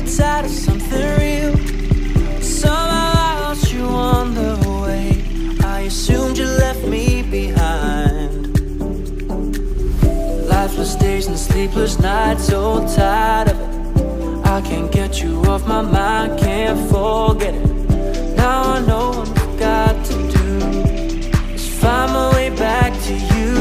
tide of something real. Somehow I lost you on the way. I assumed you left me behind. Lifeless days and sleepless nights, so tired of it. I can't get you off my mind, can't forget it. Now I know what I've got to do is find my way back to you.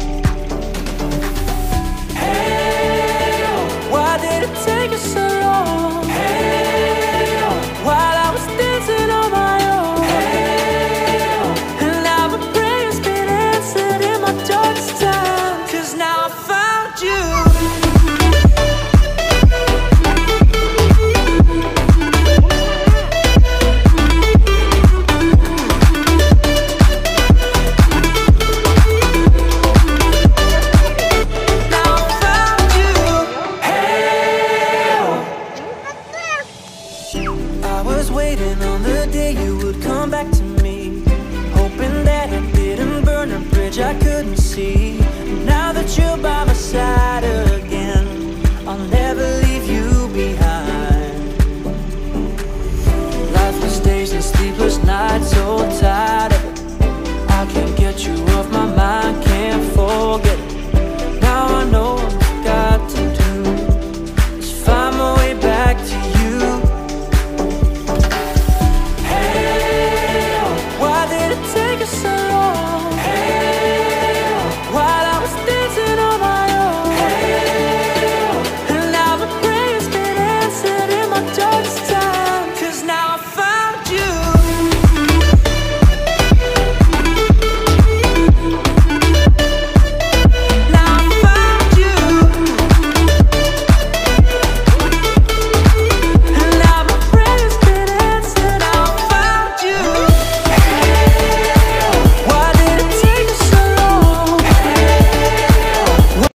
Hey, oh, why did it take us so long? Hey, oh, while I was dancing on my own. Hey, oh, and now my prayers been answered in my darkest time. 'Cause now I found you. Waiting on the day you would come back to me, hoping that I didn't burn a bridge I couldn't see. Now that you're by my side,